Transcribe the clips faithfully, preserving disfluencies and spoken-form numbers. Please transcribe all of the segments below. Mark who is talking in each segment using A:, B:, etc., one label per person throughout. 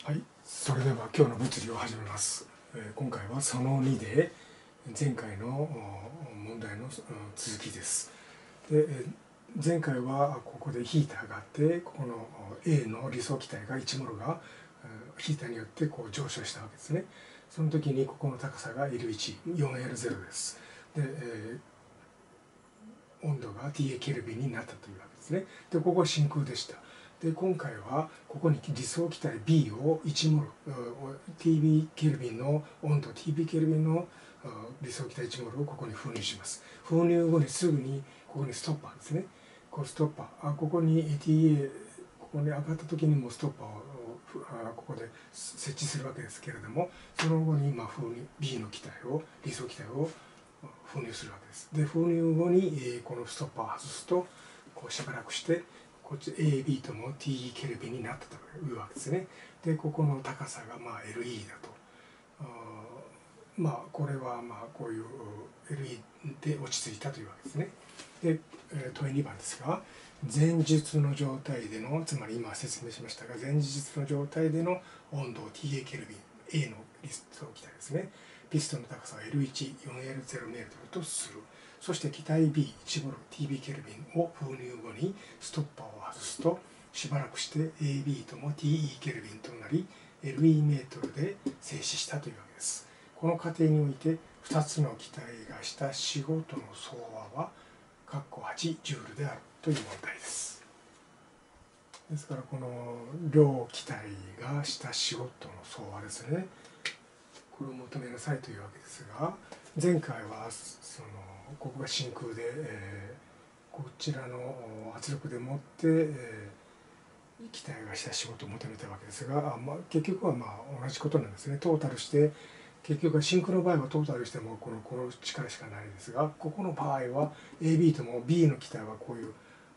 A: はい、それでは今日の物理を始めます。今回はそのにで前回の問題の続きです。で前回はここでヒーターがあって、ここの A の理想気体がいちモルがヒーターによってこう上昇したわけですね。その時にここの高さが エルワン、よんエルゼロ です。で、えー、温度が ティーエー ケルビンになったというわけですね。で、ここは真空でした。で今回はここに理想気体 B をいちモル ティービー ケルビンの温度 ティービー ケルビンの理想気体いちモルをここに封入します。封入後にすぐにここにストッパーですね。こうストッパーあここに ティーエー ここに上がった時にもストッパーをここで設置するわけですけれども、その後にまあ封入 B の気体を理想気体を封入するわけです。で封入後にこのストッパーを外すとこうしばらくしてこっち エービー とも ティーイー ケルビンになったというわけですね。でここの高さがまあ エルイー だと。まあこれはまあこういう エルイー で落ち着いたというわけですね。で問いにばんですが、前述の状態での、つまり今説明しましたが、前述の状態での温度を ティーエー ケルビン A の理想気体ですね。ピストンの高さを エルワン、よんエルゼロ メートルとする。そして気体 B、いちモル ティービー ケルビンを封入後にストッパーを外すと、しばらくして エービー とも ティーイー ケルビンとなり、エルイー メートルで静止したというわけです。この過程において、ふたつの気体がした仕事の総和は、はちジュールであるという問題です。ですから、この両気体がした仕事の総和ですね。これを求めなさいというわけですが、前回はそのここが真空で、えー、こちらの圧力でもって、えー、気体がした仕事を求めたわけですが、まあ、結局はまあ同じことなんですね。トータルして結局は真空の場合はトータルしてもこのこの力しかないですが、ここの場合は エービー とも B の気体はこういう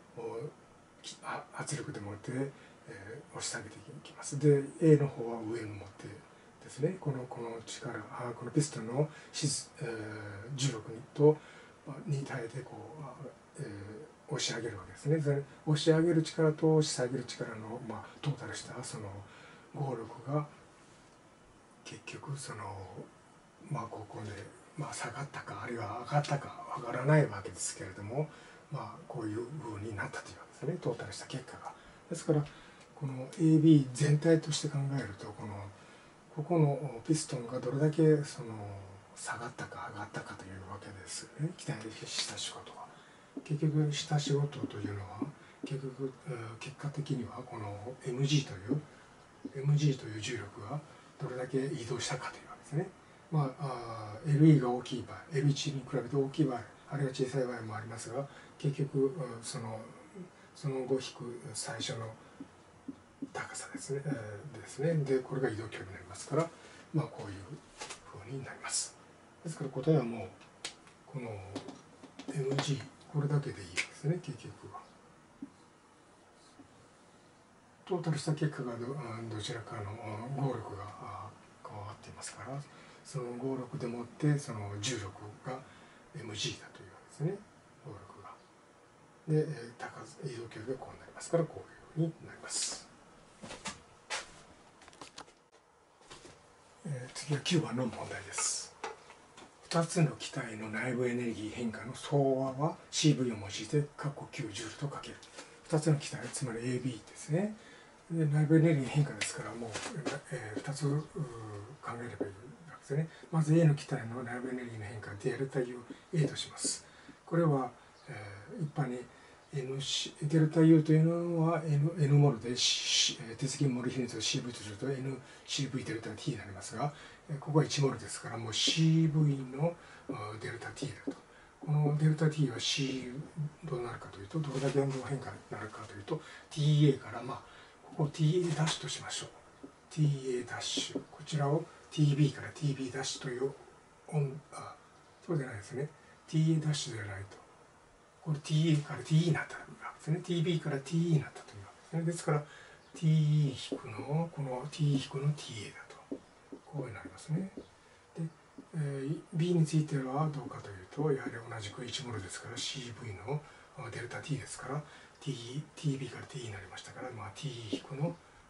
A: 圧力でもって、えー、押し下げていきます。で A の方は上に持ってですね、このこの力あこのピストンの、えー、重力にとに耐えてこう、えー、押し上げるわけですね。それ押し上げる力と押し下げる力の、まあ、トータルしたその合力が結局そのまあここで、まあ、下がったかあるいは上がったか上がらないわけですけれども、まあこういう風になったというわけですね、トータルした結果が。ですからこの エービー 全体として考えると、このここのピストンがどれだけその下がったか上がったかというわけですよね。気体でした仕事は結局した仕事というのは結局結果的にはこの エムジー という エムジー という重力がどれだけ移動したかというわけですね。まあ、エルイー が大きい場合 エルワン に比べて大きい場合あるいは小さい場合もありますが、結局そのその後引く最初の高さですね、えー、ですね。でこれが移動距離になりますから、まあこういう風になります。ですから答えはもうこの エムジー これだけでいいですね。結局はトータルした結果が ど, どちらかの合力が加わっていますから、その合力でもってその重力が エムジー だというわけですね。合力がで高移動距離がこうなりますから、こういうふうになります。次はきゅうばんの問題です。ふたつの気体の内部エネルギー変化の総和は シーブイ を用いて括弧きゅうジュールとかける。ふたつの気体、つまり エービー ですね。で内部エネルギー変化ですから、もう、えー、ふたつ考えればいいわけですね。まず A の気体の内部エネルギーの変化、デルタ U、A とします。これは、えー、一般に N C デルタ U というのは N, N モルで、C、鉄銀モル比率を シーブイ とすると エヌシーブイ デルタ T になりますが、ここはいちモルですから、もう シーブイ のデルタ T だと。このデルタ T は C どうなるかというと、どれだけ運動変化になるかというと ティーエー から、まあここを ティーエー ダッシュとしましょう。ティーエー ダッシュ、こちらを ティービー から ティービー ダッシュという音、あ、そうじゃないですね。ティーエー ダッシュではないと。これ ティーエー から ティーイー になったわけですね。ティービー から ティーイー になったというわけですね。ですから ティーイー 引くの、この T 引くの ティーエー だと。こういうなりますね。で、えー、B についてはどうかというと、やはり同じくいちモルですから シーブイ のデルタ T ですから、T、ティービー から T になりましたから、まあ、T 引くの、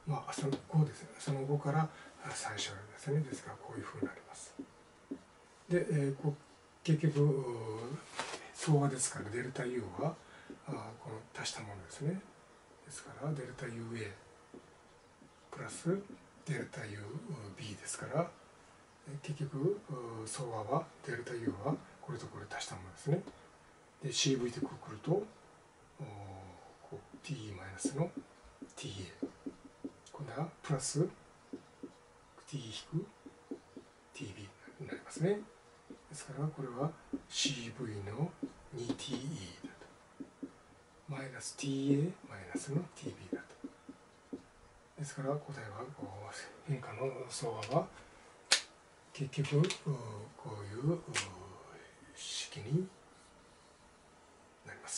A: まあそのごですね、そのごから最小ですね。ですからこういうふうになります。で、えー、こ結局相和ですからデルタ U はあこの足したものですね。ですからデルタ ユーエー プラスデルタ ユービー ですから、結局相和はデルタ U はこれとこれ足したものですね。で シーブイ でこうくるとこう ティーイー マイナスの ティーエー 今度はプラス ティーイー 引く ティービー になりますね。ですからこれは シーブイ の にティーイー だとマイナス ティーエー マイナスの ティービー だと。ですから答えはこう変化の相和は結局こういう式になります。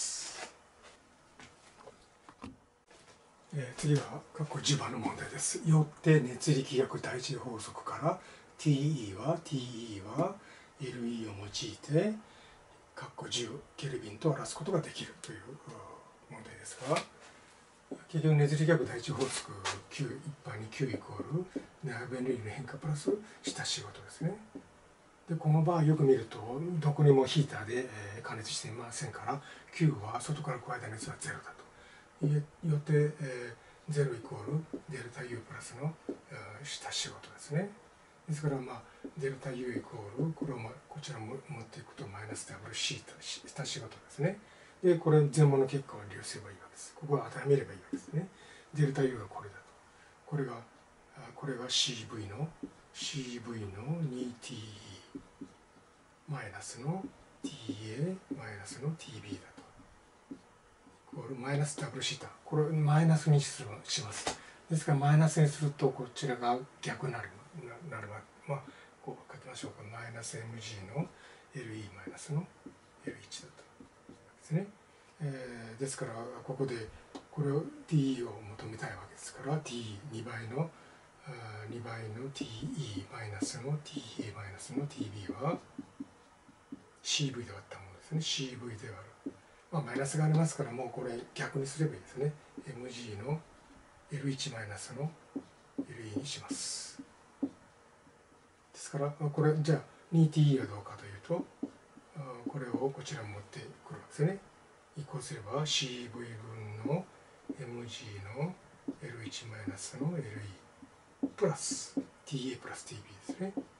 A: えー、次は括弧じばんの問題です。よって熱力学第一法則から ティーイー は ティーイー は エルイー を用いて括弧じゅうケルビンと表すことができるという問題ですが、結局熱力学第一法則きゅう一般に Q イコール内部エネルギーの変化プラス下仕事ですね。でこの場合よく見るとどこにもヒーターで加熱していませんから Q は外から加えた熱はゼロだと。よって、えー、ゼロイコールデルタ U プラスの下仕事ですね。ですから、まあ、デルタ U イコールこれを、まあ、こちらも持っていくとマイナス ダブルシー 下仕事ですね。でこれ全部の結果を利用すればいいわけです。ここは当てはめればいいわけですね。デルタ U がこれだと。これがこれが シーブイ の シーブイ の にティーイー マイナスの ティーエー マイナスの ティービー だと。これマイナスダブルシータ、これをマイナスにします。ですからマイナスにするとこちらが逆になるなるまあこう書きましょうか。マイナス エムジー の エルイー マイナスの エルワン だとですね。えー、ですからここでこれを ティーイー を求めたいわけですから ティーイーに 倍のにばいの ティーイー マイナスの ティーエー マイナスの ティービー は シーブイ で割ったものですね。シーブイ で割る。まあ、マイナスがありますからもうこれ逆にすればいいですね。エムジー の エルワン マイナスの エルイー にします。ですからこれじゃあ にティーイー はどうかというとこれをこちらに持ってくるわけですね。移行すれば シーブイ 分の エムジー の エルワン マイナスの エルイー プラス ティーエー プラス ティービー ですね。こ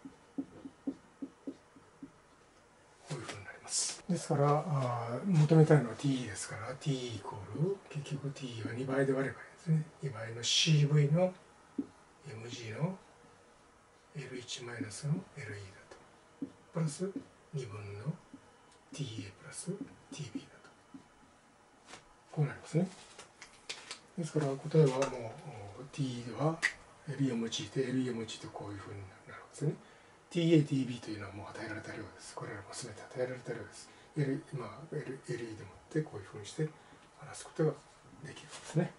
A: ういうふうになります。ですからあ求めたいのは ティーイー ですから ティーイー イコール結局 ティーイー はにばいで割ればいいですね。にばいの シーブイ の エムジー の エルワン マイナスの エルイー だとプラスにぶんの ティーエー プラス ティービー だとこうなりますね。ですから答えはもう ティーイー は エルイー を用いて エルイー を用いてこういうふうになるわけですね。ティーエー、ティービー というのはもう与えられた量です。これらも全て与えられた量です。L、まあ、エルイー でもってこういうふうにして表すことができるんですね。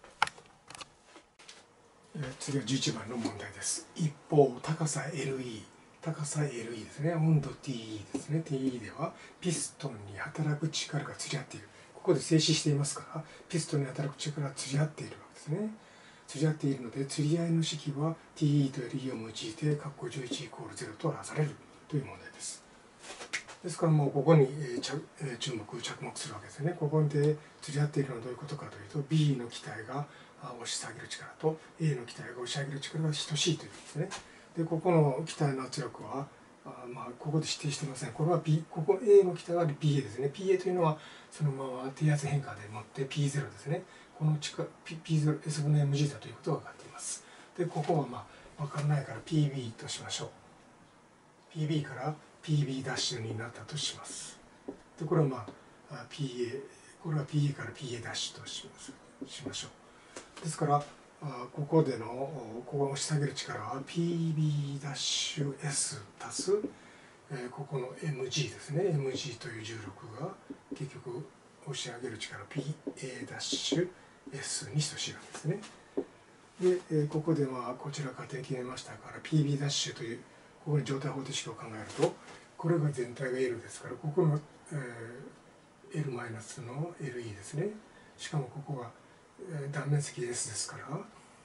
A: 次はじゅういちばんの問題です。一方、高さ エルイー、高さ エルイー ですね、温度 ティーイー ですね。ティーイー ではピストンに働く力が釣り合っている。ここで静止していますから、ピストンに働く力が釣り合っているわけですね。釣り合っているので、釣り合いの式は ティーイー と エルイー を用いて、括弧じゅういちイコールゼロと表されるという問題です。ですからもうここに注目、着目するわけですね。ここで釣り合っているのはどういうことかというと、ビー の気体が押し下げる力と エー の気体が押し上げる力が等しいということですね。で、ここの気体の圧力は、あまあ、ここで指定していません。これは B、ここ エー の気体は ピーエー ですね。ピーエー というのはそのまま低圧変化でもって ピーゼロ ですね。この力 ピーゼロ、エスぶんの エムジー だということが分かっています。で、ここはまあ分からないから ピービー としましょう。ピービー から ピービー ダッシュになったとします。で、これはまあ ピーエー、これは ピーエー から ピーエー ダッシュとしますしましょう。ですからここでのここを押し下げる力は ピービー ダッシュ S 足すここの エムジー ですね。 エムジー という重力が結局押し上げる力 ピーエー ダッシュ S に等しいわけですね。で、ここでまあこちら仮定決めましたから ピービー ダッシュというここに状態方程式を考えるとこれが全体が L ですからここの、えー、L マイナスの エルイー ですね。しかもここは断面積 S ですから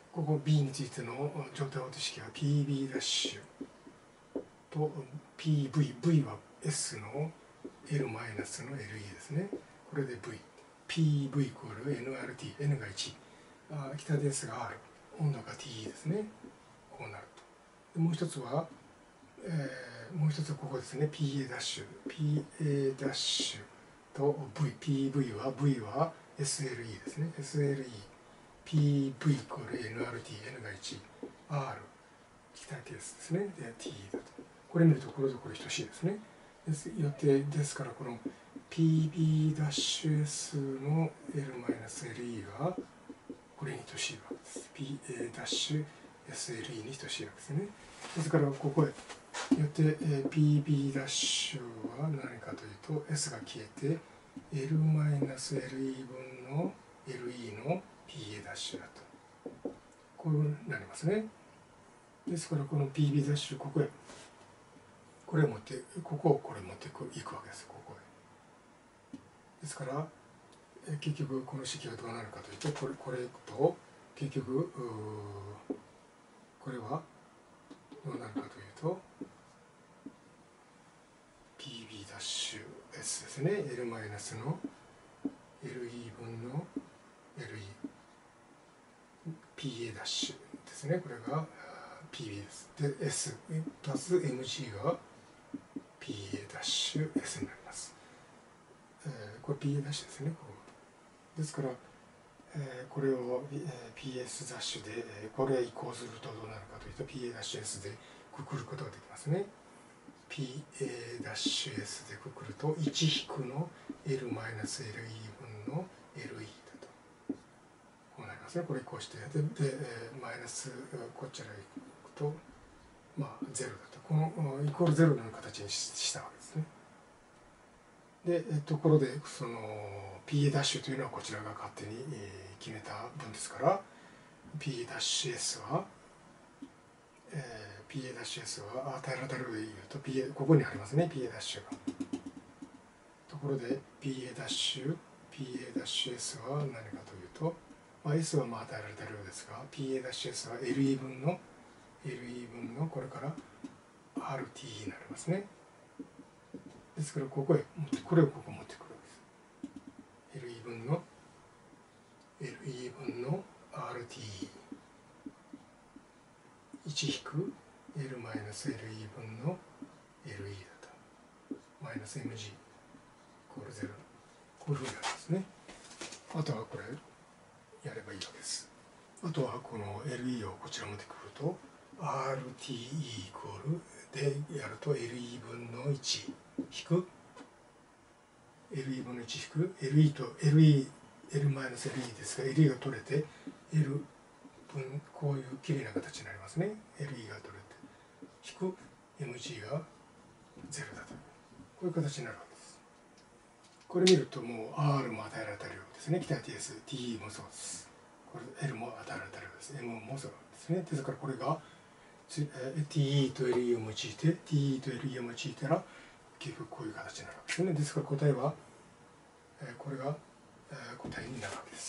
A: ここ B についての状態方程式は ピービー ダッシュと ピーブイ、V は S の L マイナスの エルイー ですね。これで V、ピーブイ イコール エヌアールティー、N がいち、あ北です が R、温度が T ですね。こうなると。でもう一つは、えー、もう一つはここですね。ピーエー ダッシュ、ピーエー ダッシュと V、ピーブイ は V は エスエルイー ですね。エスエルイー、ピーブイ イコール エヌアールティー、N がいち、R、北ケースですね。で、T だと。これ見るとこれとこれ等しいですね。ですよってですからこの ピービー ダッシュ S の L マイナス エルイー がこれに等しいわけです。ピーエー ダッシュ エスエルイー に等しいわけですね。ですからここへよって ピービー ダッシュは何かというと S が消えて L マイナス エルイー 分の エルイー の ピーエー ダッシュだと。こうなりますね。ですからこの ピービー ダッシュここへこれを持ってここをこれ持っていくいくわけです。ここへ。ですから結局この式はどうなるかというとこれこれと結局これはどうなるかというと ピービー ダッシュ S ですね。L マイナスの エルイー 分の エルイー、ピーエー ダッシュですね。これが ピービー です。で S プラス エムジー が ピーエー ダッシュ S になります。えー、これ ピーエー ダッシュですね。こうですから、えー、これを、えー、ピーエス ダッシュで、えー、これへ移行するとどうなるかというと ピーエー ダッシュ S でくくることができますね。ピーエー ダッシュ S でくくるといち引くの L マイナス エルイー 分の エルイー だと。こうなりますね。これ移行してでで、えー、マイナスこちらへ行くとまあゼロだと。このイコールゼロの形にしたわけですね。で、えところでその ピーエー ダッシュというのはこちらが勝手に決めた分ですから ピーエー ダッシュ S は、えー、ピーエー ダッシュ S は与えられたルールで言うと ピーエー ここにありますね ピーエー ダッシュが。ところで ピーエー ダッシュ ピーエー ダッシュ S は何かというと、まあ、S はまあ与えられたルールですが ピーエー ダッシュ S は エルイー 分の エルイー 分のこれから アールティー になりますね。ですからここへこれをここ持ってくるわけです。エルイー 分の エルイー 分の アールティーいち 引く L マイナス エルイー 分の エルイー だとマイナス エムジー イコールゼロこういうふうになりますね。あとはこれやればいいわけです。あとはこの エルイー をこちら持ってくると アールティーイー イコールでやると エルイー 分のいち引く エルイー 分のいち引く エルイー と エルイー、L マイナス エルイー ですが エルイー が取れて L 分こういうきれいな形になりますね。エルイー が取れて引く エムジー がゼロだとこういう形になるわけです。これ見るともう R も与えられた量ですね。北 ティーエス、ティーイー もそうです。これ L も与えられた量です。M もそうですね。ですからこれが ティーイー と エルイー を用いて ティーイー と エルイー を用いたら結局こういう形になるわけですね。ですから答えはこれが答えになるわけです。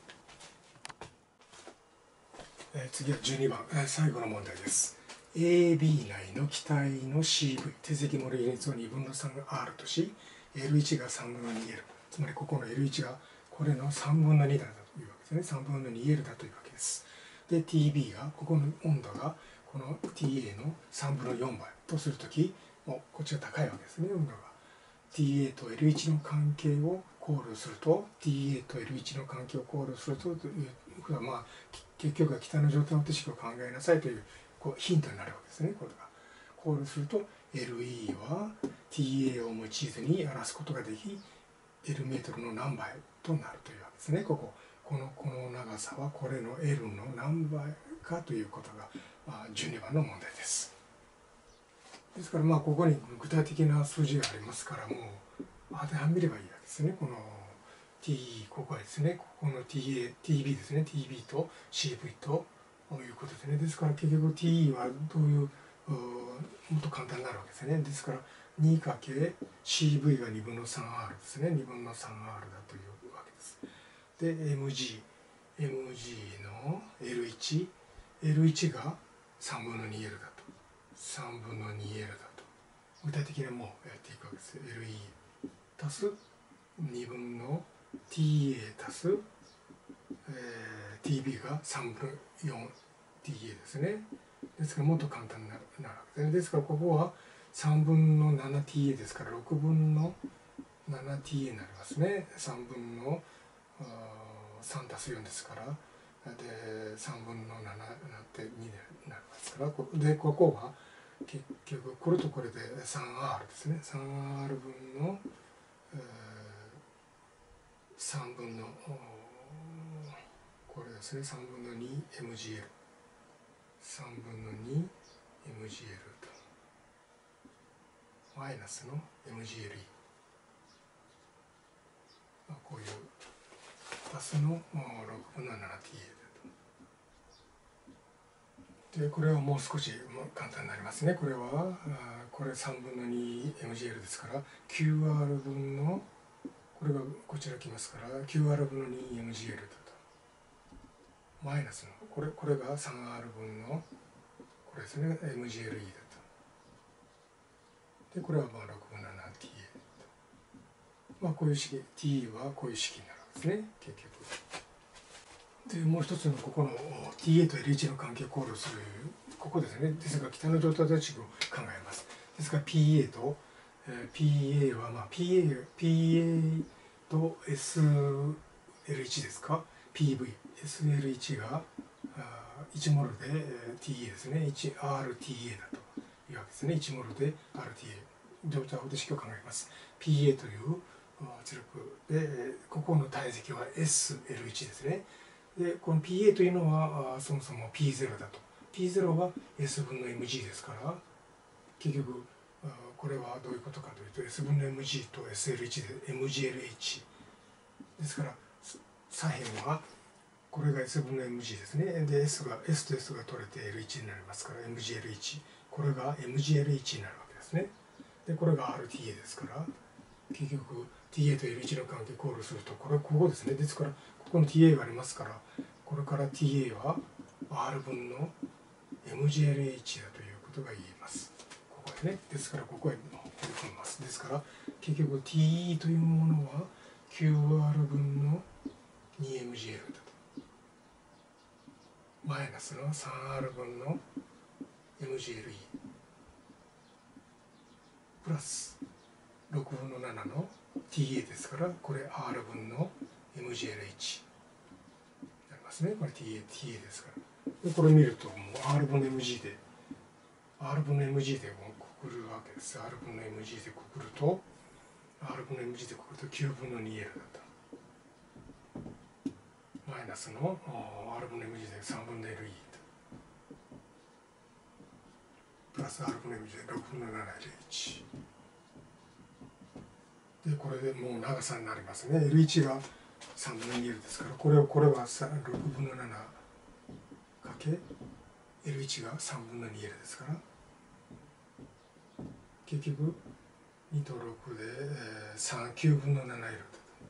A: 次はじゅうにばん最後の問題です。エービー 内の気体の シーブイ 定積モル比率をにぶんのさんが R とし エルワン がさんぶんの にエル つまりここの エルワン がこれのさんぶんのにだというわけですね。さんぶんのにエル だというわけです。で ティービー がここの温度がこの ティーエー のさんぶんのよんばいとするときもうこっちが高いわけですね。温度が ティーエー と エルワン の関係を考慮すると ティーエー と エルワン の関係を考慮するとということはまあ結局は気体の状態方程式を考えなさいというこうヒントになるわけですね。これが考慮すると エルイー は ティーエー を用いずに表すことができ L メートルの何倍となるというわけですね。こここのこの長さはこれの L の何倍かということが、まあ、じゅうにばんの問題です。ですからまあここに具体的な数字がありますからもう当てはめればいいわけですね。この T ここはですねここの ティーエー、ティービー ですね ティービー と シーブイ ということですね。ですから結局 ティーイー はどういうもっと簡単になるわけですね。ですから にかけるシーブイ がにぶんの さんアール ですね。にぶんの さんアール だというわけです。で エムジエムジー の エルワン、エルワン がさんぶんの にエル だと、さんぶんの にエル だと、具体的にもうやっていくわけです。 エルイー 足すにぶんの ティーエー 足す、えー、ティービー がさんぶんの よんティーエー ですね。ですからもっと簡単になるわけですね。ですからここはさんぶんの ななティーエー ですからろくぶんの ななティーエー になりますね。さんぶんのさん足すよんですから、でさんぶんのななになってにになりますから、でここは結局これとこれで スリーアール ですね。スリーアール 分の、えー、さんぶんのこれですね、さんぶんの にエムジーエル、 さんぶんの にエムジーエル とマイナスの エムジーエルイー、 こういう足すのろくぶんの ななティーエー で、これはもう少し簡単になりますね。これはこれさんぶんの にエムジーエル ですから キューアール 分のこれがこちら来ますから キューアール 分の にエムジーエル だとマイナスのこれこれが スリーアール 分のこれですね エムジーエルイー だと。でこれはまあろくぶんの ななティーエー と、まあこういう式 t はこういう式になるわけですね結局。でもう一つのここの ティーエー と エルワン の関係を考慮するここですね。ですが北の状態値を考えます。ですから ピーエー と、えー、ピーエー はまあ ピーエー, ピーエー と エスエルワン ですか ピーブイ エスエルワン がいちモルで ティーエー ですね いちアールティーエー だというわけですね。いちモルで アールティーエー 状態方程式を考えます。 ピーエー という圧力でここの体積は エスエルワン ですね。でこの ピーエー というのはそもそも ピーゼロ だと。 ピーゼロ は S 分の エムジー ですから結局これはどういうことかというと S 分の エムジー と エスエルワン で エムジーエルエイチ ですから左辺はこれが S 分の エムジー ですね。で S が S と S が取れて エルワン になりますから エムジーエルワン これが エムジーエルワン になるわけですね。でこれが アールティーエー ですから結局 ティーエー と エルワン の関係を考慮するとこれここですね。ですからここに ティーエー がありますからこれから ティーエー は R 分の エムジーエルエイチ だということが言えます。ここですね。ですからここへ取り込みます。ですから結局 ティーイー というものは キューアール 分の にエムジーエル だとマイナスの スリーアール 分の エムジーエルイー プラスろくぶんのななの ティーエー ですからこれ R 分の エムジーエルエイチ になりますね。これ ティーエー、ティーエー ですから。でこれ見るともう R 分の エムジー で R 分の エムジー でくくるわけです。 R 分の エムジー でくくると R 分の エムジー でくくるときゅうぶんの にエル だとマイナスの R 分の エムジー でさんぶんの エルイー とプラス R 分の エムジー でろくぶんのななエルエイチ でこれでもう長さになりますね。 エルワン がさんぶんの にエル ですからこれをこれはろくぶんのななかけ エルワン がさんぶんの にエル ですから結局にとろくでさん、きゅうぶんの ななエル だと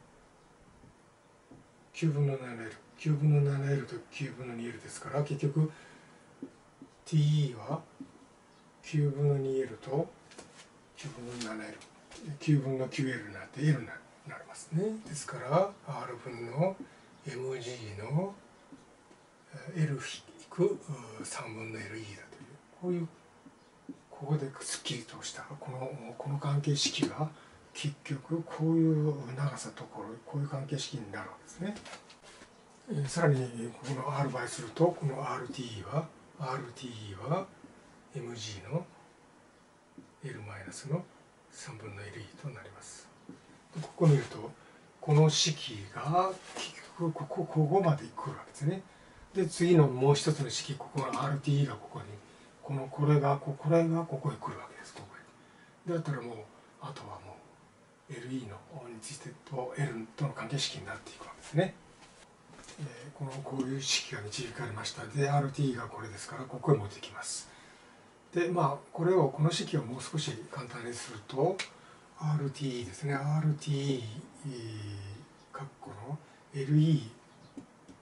A: きゅうぶんの ななエル きゅうぶんの ななエル ときゅうぶんの にエル ですから結局 ティーイー はきゅうぶんの にエル ときゅうぶんの ななエル きゅうぶんの きゅうエル になって L になりますね。ですから R 分の エムジー の エル さんぶんの エルイー だというこういうここですっきりとしたこのこの関係式が結局こういう長さところこういう関係式になるわけですね。えー、さらにここの R 倍するとこの アールティーイー は アールティーイー は エムジー の L マイナスのさんぶんの エルイー となります。ここ見るとこの式が結局ここここまで来るわけですね。で次のもう一つの式ここの アールティーイー がここにこのこれがこれがここへ来るわけです。ここへだったらもうあとはもう エルイー のについてと L との関係式になっていくわけですね。えー、このこういう式が導かれました。で アールティーイー がこれですからここへ持ってきます。でまあこれをこの式をもう少し簡単にすると アールティーイー ですね アールティーイー 括弧の エルイー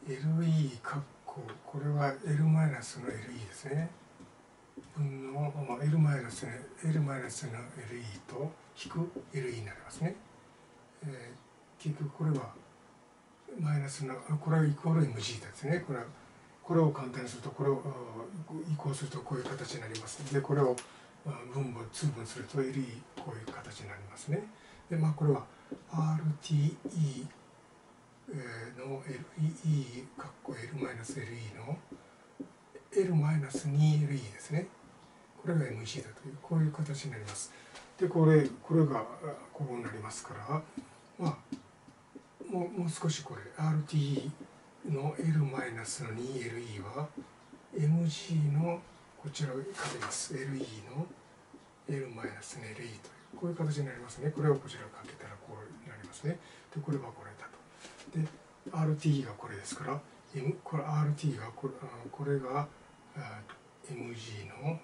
A: エルイー かっここれは L マイナスの エルイー ですね。分の L マイナスの L マイナスの エルイー と引く エルイー になりますね。えー、結局これはマイナスのこれはイコール エムジー ですね。これはこれを簡単にするとこれを移行するとこういう形になります。でこれを分母通分すると エルイー こういう形になりますね。でまあこれは アールティーイー の エルイー かっこ L マイナス エルイー の L マイナス にエルイー ですね。これが エムジー だというこういう形になります。でこれこれがこうなりますから、まあもうもう少しこれ アールティーイー の L マイナスの にエルイー は エムジー のこちらをかけます。エルイー の L マイナスの エルイー というこういう形になりますね。これをこちらかけたらこうなりますね。でこれはこれだと。で アールティーイー がこれですから、M、これ アールティーイー がこれこれが エムジー の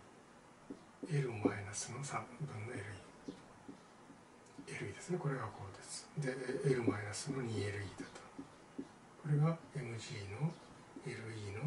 A: L マイナスのさんぶんの エルイー。エルイー ですね。これがこうです。で L マイナスの にエルイー だと。これが エムジー の エルイー の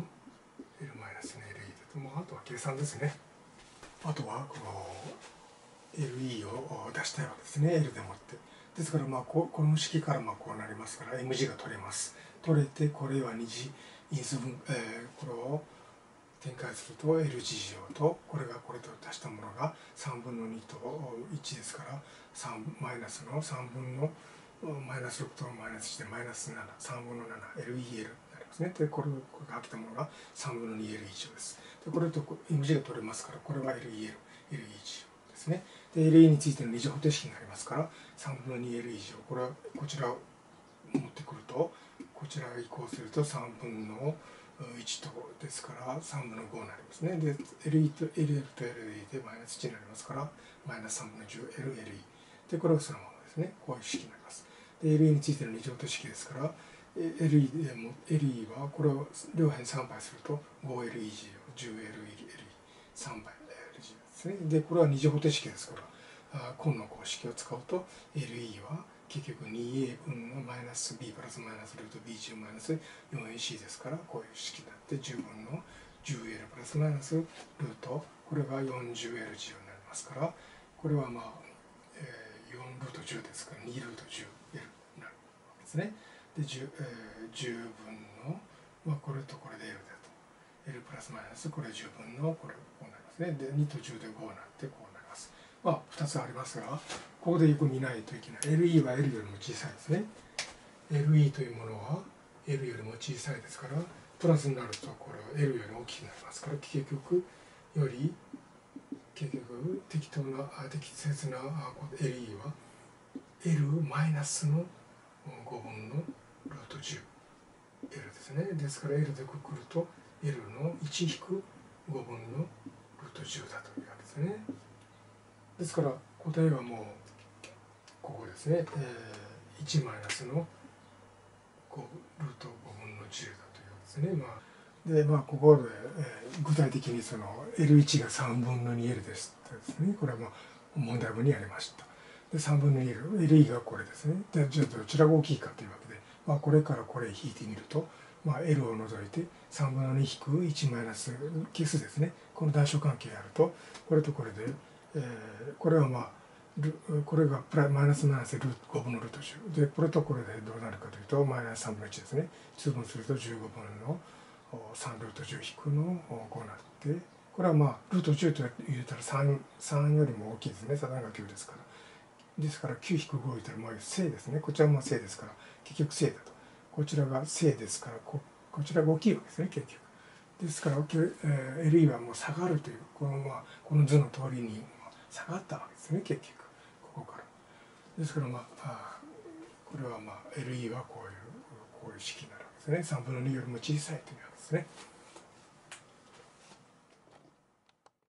A: L マイナスの エルイー だと。もうあとは計算ですね。あとはこの エルイー を出したいわけですね。L でもって。ですからまあここの式からまあこうなりますから エムジー が取れます。取れてこれは二次因数分、えー、これを展開すると エルジー 乗とこれがこれと足したものがさんぶんのにといちですからさんマイナスのさんぶんのマイナスろくとマイナスいちでマイナスなな、さんぶんのなな、エルイーエル になりますね。でこれこれが来たものがさんぶんのにエルイー 乗です。でこれと エムジー が取れますからこれは エルイーエル、エルイー 乗ですね。で エルイー についての二乗方程式になりますからさんぶんのにエルイー 乗これはこちらを持ってくるとこちらが移行するとさんぶんのいちとですからさんぶんのごになりますね。で エルイー と エルエル と エルイー でマイナスいちになりますからマイナスさんぶんのじゅうエルエルイー でこれがそのままですね。こういう式になります。で エルイー についての二乗方程式ですから エルイー でも エルイー はこれを両辺さんばいすると ごエルイージー を じゅうエルイーさんばい エルジー ですね。でこれは二乗方程式ですから今の公式を使うと エルイー は結局 にエー 分のマイナス b プラスマイナスルート ビーじゅう マイナス よんエーシー ですからこういう式になってじゅうぶんの じゅうエル プラスマイナスルートこれが よんじゅうエルジー になりますからこれはまあ、えー、よんルートじゅうですからにルート じゅうエル になるわけですね。で 10,、えー、じゅうぶんの、まあ、これとこれで L だと L プラスマイナスこれじゅうぶんのこれこうなりますね。でにとじゅうでごになってこうなります。まあ、ふたつありますが、ここでよく見ないといけない。エルイー は L よりも小さいですね。エルイー というものは L よりも小さいですから、プラスになるとこれは L より大きくなりますから、結局より、結局適当な、適切な エルイー は L マイナスのごぶんのルートじゅう。L ですね。ですから L でくくると L のいち引くごぶんのルートじゅうだというわけですね。ですから答えはもうここですね、えー、いちマイナスのごルートごぶんのじゅうだというわけですね。まあ、でまあここで、えー、具体的にその エルいち がさんぶんのにエル ですですね。これはまあ問題文にありました。でさんぶんのにエル、エルイー がこれですね。でじゃあどちらが大きいかというわけで、まあ、これからこれ引いてみると、まあ、L を除いてさんぶんのに引くいちマイナス係数ですね。この代償関係があるとこれとこれで、えー、これはまあこれがプラマイナスマイナスルートごぶんのルートじゅうでこれとこれでどうなるかというとマイナスさんぶんのいちですね。通分するとじゅうごぶんのさんルートじゅう引くのごになってこれはまあルートじゅうと言うたら 3, 3よりも大きいですね。さんがきゅうですからですからきゅう引くご言ったらもう正ですね。こちらも正ですから結局正だとこちらが正ですから こ, こちらが大きいわけですね結局ですから、えー、エルイー はもう下がるというこの,、まあ、この図の通りに下がったわけですね結局ここからですからまあこれはまあ エルイー はこういうこういう式になるわけですね。さんぶんのによりも小さいというわけですね。